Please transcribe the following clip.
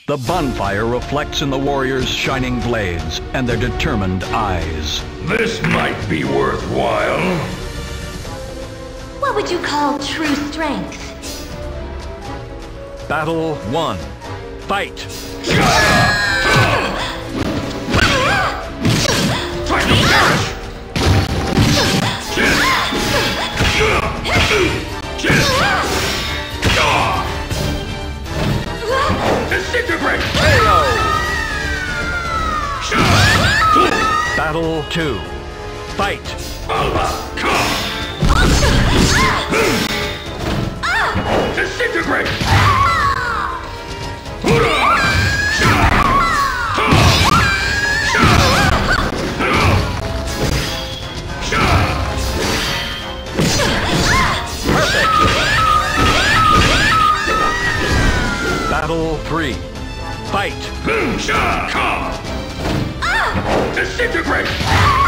The bonfire reflects in the warriors' shining blades and their determined eyes. This might be worthwhile. What would you call true strength? Battle 1. Fight! Try to perish! Disintegrate! Battle 2. Fight! Disintegrate! Battle 3. Fight! Disintegrate!